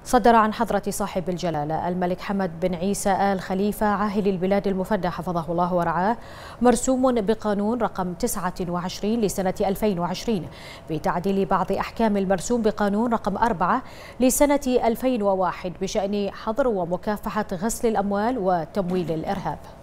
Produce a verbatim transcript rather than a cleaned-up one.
صدر عن حضرة صاحب الجلالة الملك حمد بن عيسى آل خليفة عاهل البلاد المفدى حفظه الله ورعاه مرسوم بقانون رقم تسعة وعشرين لسنة ألفين وعشرين بتعديل بعض أحكام المرسوم بقانون رقم أربعة لسنة ألفين وواحد بشأن حظر ومكافحة غسل الأموال وتمويل الإرهاب.